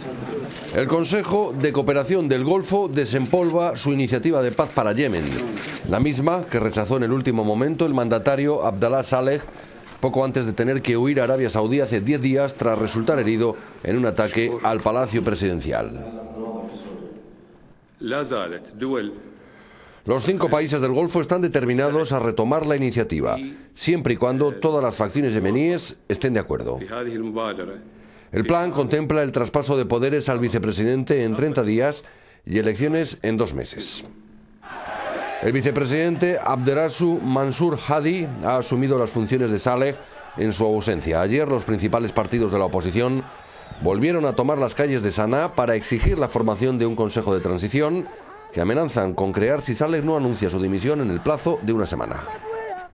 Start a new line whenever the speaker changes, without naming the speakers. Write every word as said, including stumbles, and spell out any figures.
El Consejo de Cooperación del Golfo desempolva su iniciativa de paz para Yemen, la misma que rechazó en el último momento el mandatario Abdallah Saleh, poco antes de tener que huir a Arabia Saudí hace diez días tras resultar herido en un ataque al Palacio Presidencial. Los cinco países del Golfo están determinados a retomar la iniciativa, siempre y cuando todas las facciones yemeníes estén de acuerdo. El plan contempla el traspaso de poderes al vicepresidente en treinta días y elecciones en dos meses. El vicepresidente Abderasu Mansur Hadi ha asumido las funciones de Saleh en su ausencia. Ayer los principales partidos de la oposición volvieron a tomar las calles de Saná para exigir la formación de un consejo de transición que amenazan con crear si Saleh no anuncia su dimisión en el plazo de una semana.